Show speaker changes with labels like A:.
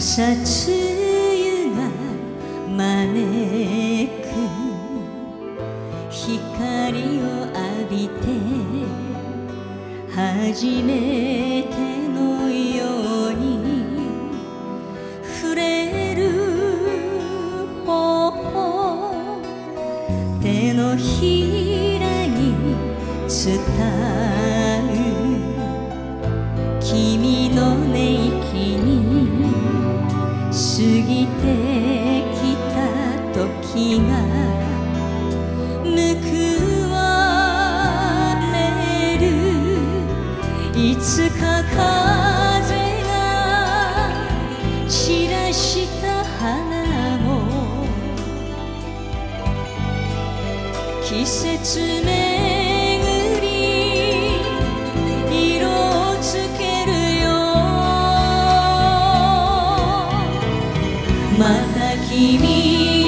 A: さつゆが招く光を浴びて初めてのように触れる頬手のひらに伝う君の寝息に過ぎてきた時が報われるいつか風が散らした花も季節巡り色をつけるよまた君